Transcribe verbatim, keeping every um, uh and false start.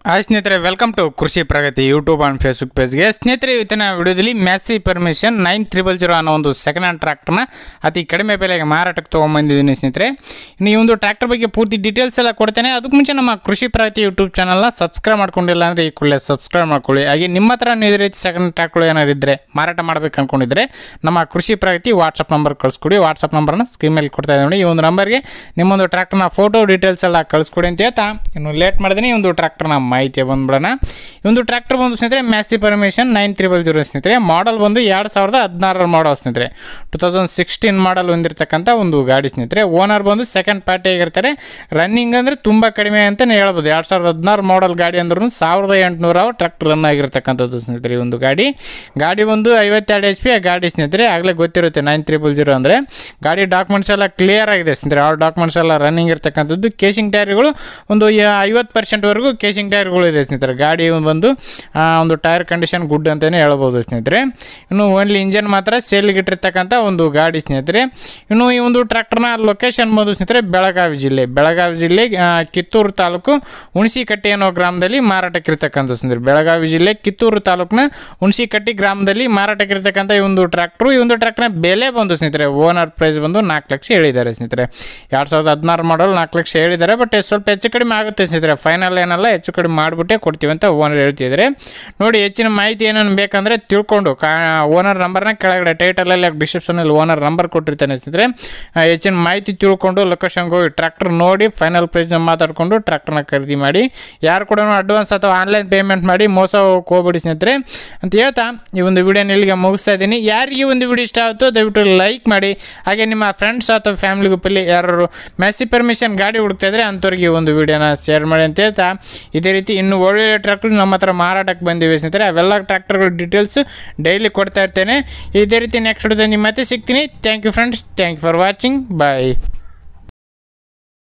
Hi ಸ್ನೇಹಿತರೆ, welcome to Krishi Pragati YouTube and Facebook ಪೇಜ್ಗೆ. ಸ್ನೇಹಿತರೆ, ಇವತ್ತಿನ ವಿಡಿಯೋದಲ್ಲಿ Massey Ferguson nine triple zero ಅನ್ನೋ ಒಂದು ಸೆಕೆಂಡ್ ಹ್ಯಾಂಡ್ ಟ್ರ್ಯಾಕ್ಟರ್ನ ಅತಿ ಕಡಿಮೆ ಬೆಲೆಗೆ ಮಾರಾಟಕ್ಕೆ ತೊಗೊಂಬಂದಿದ್ದೀನಿ ಸ್ನೇಹಿತರೆ. ಇನ್ನು ಈ ಒಂದು ಟ್ರ್ಯಾಕ್ಟರ್ ಬಗ್ಗೆ ಪೂರ್ತಿ ಡೀಟೇಲ್ಸ್ ಎಲ್ಲ ಕೊಡ್ತೇನೆ. ಅದಕ್ಕೆ ಮುಂಚೆ ನಮ್ಮ ಕೃಷಿ ಪ್ರಗತಿ ಯೂಟ್ಯೂಬ್ ಚಾನಲ್ನ ಸಬ್ಸ್ಕ್ರೈಬ್ ಮಾಡ್ಕೊಂಡಿಲ್ಲ ಅಂದರೆ ಈ ಕೂಡಲೇ ಸಬ್ಸ್ಕ್ರೈಬ್ ಮಾಡ್ಕೊಳ್ಳಿ. ಹಾಗೆ ನಿಮ್ಮ ಹತ್ರ ಇದೇ ರೀತಿ ಸೆಕೆಂಡ್ ಟ್ರ್ಯಾಕ್ಟರ್ ಏನಾದ್ರು ಇದ್ದರೆ ಮಾರಾಟ ಮಾಡಬೇಕು ಅಂದ್ಕೊಂಡಿದ್ರೆ ನಮ್ಮ ಕೃಷಿ ಪ್ರಗತಿ ವಾಟ್ಸಪ್ ನಂಬರ್ ಕಳಿಸ್ಕೊಡಿ. ವಾಟ್ಸಪ್ ನಂಬರ್ನ ಸ್ಕ್ರೀನ್ ಮೇಲೆ ಕೊಡ್ತಾ ಇದ್ದೀನಿ ನೋಡಿ. ಈ ಒಂದು ನಂಬರ್ಗೆ ನಿಮ್ಮೊಂದು ಟ್ರ್ಯಾಕ್ಟರ್ನ ಫೋಟೋ ಡೀಟೇಲ್ಸ್ ಎಲ್ಲ ಕಳಿಸ್ಕೊಡಿ ಅಂತ ಹೇಳ್ತಾ ಇನ್ನು ಲೇಟ್ ಮಾಡಿದ್ದೀನಿ ಈ ಒಂದು ಟ್ರ್ಯಾಕ್ಟರ್ನ ಮಾಹಿತಿ ಬಂದ್ಬಿಡೋಣ. ಈ ಒಂದು ಟ್ರ್ಯಾಕ್ಟರ್ ಬಂದು ಸ್ನೇಹಿತರೆ Massey Ferguson nine triple zero ಸ್ನೇಹಿತರೆ. ಮಾಡಲ್ ಬಂದು ಎರಡು ಸಾವಿರದ ಹದಿನಾರರ ಮಾಡಲ್ ಸ್ನೇಹಿತರೆ. ಟೂ ತೌಸಂಡ್ ಸಿಕ್ಸ್ಟೀನ್ ಮಾಡಲ್ ಹೊಂದಿರತಕ್ಕಂಥ ಒಂದು ಗಾಡಿ ಸ್ನೇಹಿತರೆ. ಓನರ್ ಬಂದು ಸೆಕೆಂಡ್ ಪಾರ್ಟಿ ಆಗಿರ್ತಾರೆ. ರನ್ನಿಂಗ್ ಅಂದರೆ ತುಂಬ ಕಡಿಮೆ ಅಂತಲೇ ಹೇಳ್ಬೋದು. ಎರಡು ಸಾವಿರದ ಹದಿನಾರು ಮಾಡಲ್ ಗಾಡಿ ಅಂದ್ರೂ ಸಾವಿರದ ಎಂಟುನೂರ ಟ್ರ್ಯಾಕ್ಟರ್ ರನ್ ಆಗಿರ್ತಕ್ಕಂಥದ್ದು ಸ್ನೇಹಿತರೆ. ಈ ಒಂದು ಗಾಡಿ ಗಾಡಿ ಒಂದು ಐವತ್ತೆರಡು ಎಚ್ ಪಿ ಗಾಡಿ ಸ್ನೇಹಿತರೆ. ಆಗಲೇ ಗೊತ್ತಿರುತ್ತೆ ನೈನ್ ತ್ರಿಬಲ್ ಜೀರೋ ಅಂದರೆ. ಗಾಡಿ ಡಾಕ್ಯುಮೆಂಟ್ಸ್ ಎಲ್ಲ ಕ್ಲಿಯರ್ ಆಗಿದೆ ಸ್ನೇಹಿತರೆ. ಆ ಡಾಕ್ಯುಮೆಂಟ್ಸ್ ಎಲ್ಲ ರನ್ನಿಂಗ್ ಇರ್ತಕ್ಕಂಥದ್ದು. ಕೇಸಿಂಗ್ ಟೈರ್ಗಳು ಒಂದು ಐವತ್ತು ಪರ್ಸೆಂಟ್ವರೆಗೂ ಕೇಸಿಂಗ್ ಟೈರ್ಗಳು ಇದೆ ಸ್ನೇಹಿತರೆ. ಗಾಡಿ ಬಂದು ಒಂದು ಟೈರ್ ಕಂಡೀಷನ್ ಗುಡ್ ಅಂತಲೇ ಹೇಳ್ಬೋದು ಸ್ನೇಹಿತರೆ. ಇನ್ನು ಓನ್ಲಿ ಇಂಜನ್ ಮಾತ್ರ ಸೇಲ್ಗೆ ಇಟ್ಟಿರ್ತಕ್ಕಂಥ ಒಂದು ಗಾಡಿ ಸ್ನೇಹಿತರೆ. ಇನ್ನು ಈ ಒಂದು ಟ್ರ್ಯಾಕ್ಟರ್ನ ಲೊಕೇಶನ್ ಬಂದು ಸ್ನೇಹಿತರೆ ಬೆಳಗಾವಿ ಜಿಲ್ಲೆ ಬೆಳಗಾವಿ ಜಿಲ್ಲೆ ಕಿತ್ತೂರು ತಾಲೂಕು ಹುಣಸಿಕಟ್ಟಿ ಅನ್ನೋ ಗ್ರಾಮದಲ್ಲಿ ಮಾರಾಟಕ್ಕಿರ್ತಕ್ಕಂಥ ಸ್ನೇಹಿತರೆ. ಬೆಳಗಾವಿ ಜಿಲ್ಲೆ ಕಿತ್ತೂರು ತಾಲೂಕಿನ ಹುಣಸಿಕಟ್ಟಿ ಗ್ರಾಮದಲ್ಲಿ ಮಾರಾಟಕ್ಕಿರ್ತಕ್ಕಂಥ ಈ ಒಂದು ಟ್ರ್ಯಾಕ್ಟ್ರು. ಈ ಒಂದು ಟ್ರ್ಯಾಕ್ಟರ್ನ ಬೆಲೆ ಬಂದು ಸ್ನೇಹಿತರೆ ಓನರ್ ಪ್ರೈಸ್ ಬಂದು ನಾಲ್ಕು ಲಕ್ಷ ಹೇಳಿದ್ದಾರೆ ಸ್ನೇಹಿತರೆ. ಎರಡು ಸಾವಿರದ ಹದಿನಾರು ಮಾಡಲ್ ನಾಲ್ಕು ಲಕ್ಷ ಹೇಳಿದ್ದಾರೆ. ಬಟ್ ಸ್ವಲ್ಪ ಹೆಚ್ಚು ಕಡಿಮೆ ಆಗುತ್ತೆ ಸ್ನೇಹಿತರೆ. ಫೈನಲ್ ಏನಲ್ಲ, ಹೆಚ್ಚು ಕಡಿಮೆ ಮಾಡಿಬಿಟ್ಟೆ ಕೊಡ್ತೀವಿ ಅಂತ ಓನರ್ ಹೇಳ್ತಿದ್ದಾರೆ ನೋಡಿ. ಹೆಚ್ಚಿನ ಮಾಹಿತಿ ಏನೇನು ಬೇಕಂದರೆ ತಿಳ್ಕೊಂಡು ಕಾ ಓನರ್ ನಂಬರ್ನ ಕೆಳಗಡೆ ಟೈಟಲಲ್ಲಿ ಡಿಸ್ಕ್ರಿಪ್ಷನಲ್ಲಿ ಓನರ್ ನಂಬರ್ ಕೊಟ್ಟಿರ್ತಾನೆ ಸ್ನೇಹಿತರೆ. ಹೆಚ್ಚಿನ ಮಾಹಿತಿ ತಿಳ್ಕೊಂಡು ಲೊಕೇಶನ್ಗೆ ಹೋಗಿ ಟ್ರ್ಯಾಕ್ಟರ್ ನೋಡಿ ಫೈನಲ್ ಪ್ರೈಸ್ನ ಮಾತಾಡಿಕೊಂಡು ಟ್ರ್ಯಾಕ್ಟರ್ನ ಖರೀದಿ ಮಾಡಿ. ಯಾರು ಕೂಡ ಅಡ್ವಾನ್ಸ್ ಅಥವಾ ಆನ್ಲೈನ್ ಪೇಮೆಂಟ್ ಮಾಡಿ ಮೋಸ ಹೋಗ್ಬಿಡಿ ಸ್ನೇಹಿತರೆ ಅಂತ ಹೇಳ್ತಾ ಈ ಒಂದು ವಿಡಿಯೋನ ಇಲ್ಲಿಗೆ ಮುಗಿಸ್ತಾ ಇದ್ದೀನಿ. ಯಾರಿಗೆ ಒಂದು ವಿಡಿಯೋ ಇಷ್ಟ ಆಗುತ್ತೋ ದಯವಿಟ್ಟು ಲೈಕ್ ಮಾಡಿ. ಹಾಗೆ ನಿಮ್ಮ ಫ್ರೆಂಡ್ಸ್ ಅಥವಾ ಫ್ಯಾಮಿಲಿ ಗ್ರೂಪಲ್ಲಿ ಯಾರು ಮ್ಯಾಸಿ ಪರ್ಮಿಷನ್ ಗಾಡಿ ಹುಡುಕ್ತಾ ಇದ್ರೆ ಅಂಥವ್ರಿಗೆ ಒಂದು ವಿಡಿಯೋನ ಶೇರ್ ಮಾಡಿ ಅಂತ ಹೇಳ್ತಾ ಇದೇ ರೀತಿ ಇನ್ನು ಒಳ್ಳೆ ಟ್ರ್ಯಾಕ್ಟರ್ ನಮ್ಮ ಹತ್ರ ಮಾರಾಟಕ್ಕೆ ಬಂದಿವೆ ಸ್ನೇಹಿತರೆ. ಅವೆಲ್ಲ ಟ್ರ್ಯಾಕ್ಟರ್ಗಳ ಡೀಟೇಲ್ಸ್ ಡೈಲಿ ಕೊಡ್ತಾ ಇರ್ತೇನೆ. ಇದೇ ರೀತಿ ನೆಕ್ಸ್ಟ್ ವಿಡಿಯೋದಲ್ಲಿ ನಿಮ್ಮ ಮತ್ತೆ ಸಿಗ್ತೀನಿ. Thank you friends, thank you for watching, bye.